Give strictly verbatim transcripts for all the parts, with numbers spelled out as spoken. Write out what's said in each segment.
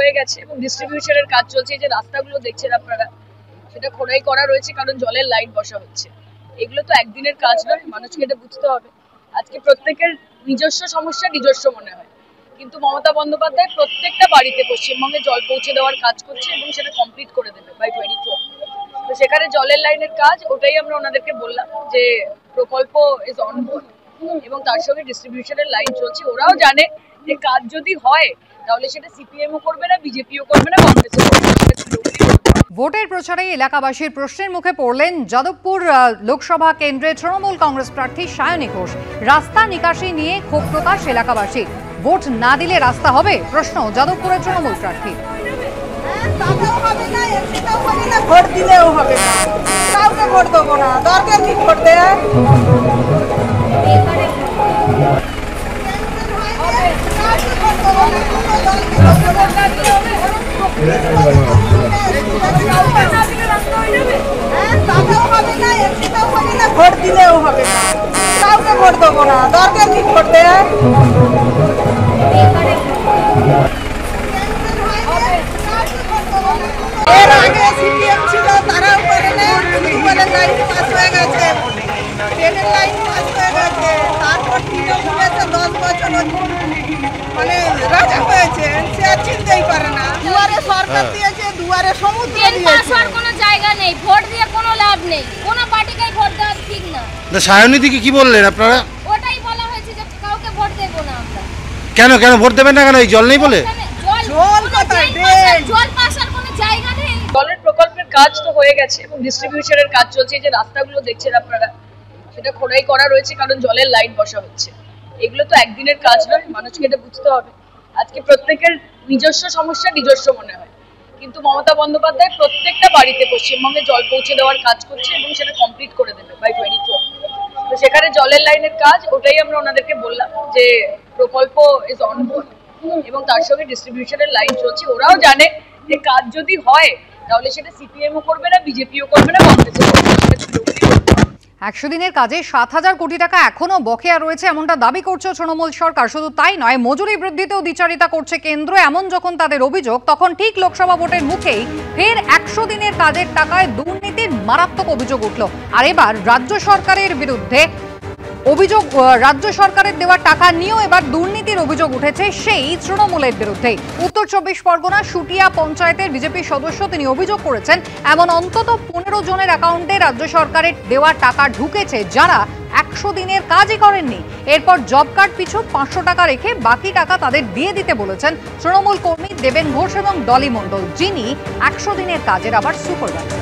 হয়ে গেছে এবং ডিস্ট্রিবিউশনের কাজ চলছে। এই যে রাস্তাগুলো দেখছেন আপনারা, সেটা খোদাই করা রয়েছে কারণ জলের লাইন বসা হচ্ছে। এগুলো তো একদিনের কাজ নয়, মানুষকে এটা বুঝতে হবে। আজকে প্রত্যেকের নিজস্ব সমস্যা নিজস্ব মনে হয়, কিন্তু মমতা বন্দ্যোপাধ্যায় প্রত্যেকটা বাড়িতে পশ্চিমবঙ্গে জল পৌঁছে দেওয়ার কাজ করছে এবং সেটা কমপ্লিট করে দেবে বাই টোয়েন্টি ফোর। তো সেখানে জলের লাইনের কাজ, ওটাই আমরা ওনাদেরকে বললাম যে প্রকল্প ইজ অন বোর্ড এবং তার সঙ্গে ডিস্ট্রিবিউশনের লাইন চলছে। ওরাও জানে যে কাজ যদি হয় তাহলে সেটা সিপিএমও করবে না, বিজেপিও করবে না, কংগ্রেসও করবে না। ভোটের প্রচারে এলাকাবাসীর প্রশ্নের মুখে পড়লেন যাদবপুর লোকসভা কেন্দ্রে তৃণমূল কংগ্রেস প্রার্থী সায়নী ঘোষ। রাস্তা নিকাশি নিয়ে ক্ষোভ প্রকাশ এলাকাবাসী। ভোট না দিলে রাস্তা হবে, প্রশ্ন যাদবপুরের তৃণমূল প্রার্থী। ভোট দিলেও হবে না, কাউকে ভোট দেবো না, দরকার কি ভোট দেয়া। ভোট দিলেও হবে না, কাউকে ভোট দেবো না, দরকার কি ভোট দেয়া। এর আগে সিপিএম ছিল, তারাও করে না, টিউবওয়েলের লাইন পাস হয়ে গেছে, ট্রেনের লাইন পাস হয়ে গেছে, তারপর তৃণমূল এসে দশ বছর মানে রাজা হয়েছে, সে আর চিনতেই পারে না। দুয়ারে সরকার দিয়েছে, দুয়ারে সমুদ্র দিয়েছে, কোনো জায়গা নেই, ভোট দিয়ে কোনো লাভ নেই, কোনো পার্টিকে ভোট দেওয়া ঠিক না। তো সায়নী দিকে কি বললেন আপনারা? ওটাই বলা হয়েছে যে কাউকে ভোট দেব না আমরা। কেন কেন ভোট দেবেন না কেন? এই জল নেই বলে? জল কোথায়? জল পাসার কোনো জায়গা নেই। জলের প্রকল্পের কাজ তো হয়ে গেছে এবং ডিস্ট্রিবিউশনের কাজ চলছে। এই যে রাস্তাগুলো দেখছেন আপনারা, সেটা খোদাই করা রয়েছে কারণ জলের লাইন বসা হচ্ছে। এগুলো তো একদিনের কাজ নয়, মানুষকে এটা বুঝতে হবে। আজকে প্রত্যেকের নিজস্ব সমস্যা নিজস্ব মনে হয়, কিন্তু মমতা বন্দ্যোপাধ্যায় প্রত্যেকটা বাড়িতে পশ্চিমবঙ্গে জল পৌঁছে দেওয়ার কাজ করছে এবং সেটা কমপ্লিট করে দেবে বাই টোয়েন্টি ফোর। তো সেখানে জলের লাইনের কাজ, ওটাই আমরা ওনাদেরকে বললাম যে প্রকল্প ইজ অন বোর্ড এবং তার সঙ্গে ডিস্ট্রিবিউশনের লাইন চলছে। ওরাও জানে যে কাজ যদি হয় তাহলে সেটা সিপিএমও করবে না, বিজেপিও করবে না, কংগ্রেসও করবে না। একশো দিনের কাজে সাত হাজার কোটি টাকা এখনো বকেয়া রয়েছে, এমনটা দাবি করছে তৃণমূল সরকার। শুধু তাই নয়, মজুরি বৃদ্ধিতেও দ্বিচারিতা করছে কেন্দ্র। এমন যখন তাদের অভিযোগ, তখন ঠিক লোকসভা ভোটের মুখেই ফের একশো দিনের কাজের টাকায় দুর্নীতির মারাত্মক অভিযোগ উঠল। আর এবার রাজ্য সরকারের বিরুদ্ধে অভিযোগ, রাজ্য সরকারের দেওয়া টাকা নিয়েও এবার দুর্নীতির অভিযোগ উঠেছে সেই তৃণমূলের বিরুদ্ধে। উত্তর চব্বিশ পরগনা সুটিয়া পঞ্চায়েতের বিজেপি সদস্য তিনি অভিযোগ করেছেন, এমন অন্তত পনেরো জনের অ্যাকাউন্টে রাজ্য সরকারের দেওয়া টাকা ঢুকেছে যারা একশো দিনের কাজই করেননি। এরপর জব কার্ড পিছু পাঁচশো টাকা রেখে বাকি টাকা তাদের দিয়ে দিতে বলেছেন তৃণমূল কর্মী দেবেন ঘোষ এবং ডলি মণ্ডল, যিনি একশো দিনের কাজের আবার সুপারভাইজার।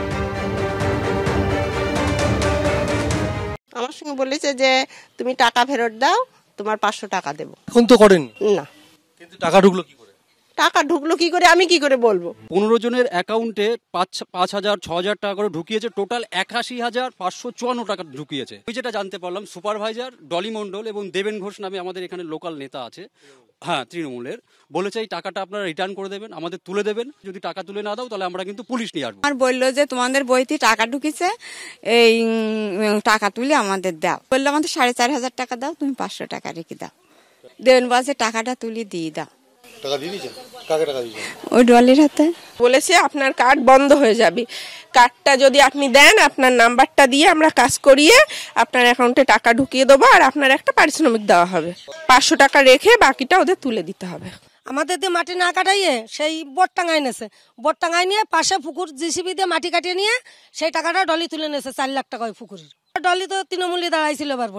আমার সঙ্গে বলেছে যে তুমি টাকা ফেরত দাও, তোমার পাঁচশো টাকা দেবো। এখন তো করেন না, কিন্তু টাকা ঢুকলো কি করে? টাকা ঢুকলো কি করে আমি কি করে বলবো? পনেরো জনের অ্যাকাউন্টে পাঁচ পাঁচ হাজার ছ হাজার টাকা করে ঢুকিয়েছে, টোটাল একাশি হাজার পাঁচশো চুয়ান্ন টাকা ঢুকিয়েছে। ওই যেটা জানতে পারলাম, সুপারভাইজার ডলি মণ্ডল এবং দেবেন ঘোষ নামে আমাদের এখানে লোকাল নেতা আছে, হ্যাঁ তৃণমূলের, বলেছে এই টাকাটা আপনারা রিটার্ন করে দেবেন, আমাদের তুলে দেবেন। যদি টাকা তুলে না দাও তাহলে আমরা কিন্তু পুলিশ নিয়ে আসবো। আর বললো যে তোমাদের বইতে টাকা ঢুকিছে, এই টাকা তুলে আমাদের দাও। বললো আমাদের সাড়ে চার হাজার টাকা দাও, তুমি পাঁচশো টাকা রেখে দাও। দেবেন বলছে টাকাটা তুলে দিয়ে দাও। টাকা দিয়ে দিয়েছেন? কাকে টাকা দিয়েছেন? ওই ডলির হাতে। বলেছে আপনার কার্ড বন্ধ হয়ে যাবে, কার্ডটা যদি আপনি দেন আপনার নাম্বারটা দিয়ে আমরা কাজ করিয়ে আপনার অ্যাকাউন্টে টাকা ঢুকিয়ে দেবো, আর আপনার একটা পারিশ্রমিক দেওয়া হবে। পাঁচশো টাকা রেখে বাকিটা ওদের তুলে দিতে হবে। আমাদের দিয়ে মাটি না কাটাইয়ে সেই বোট টাঙাই নেছে, বোট টাঙাই নিয়ে পাশে পুকুর জিসিবি দিয়ে মাটি কাটিয়ে নিয়ে সেই টাকাটা ডলি তুলে নেছে, চার লাখ টাকা ওই পুকুরের। ডলি তো তৃণমূলে দাঁড়াইছিল এবার।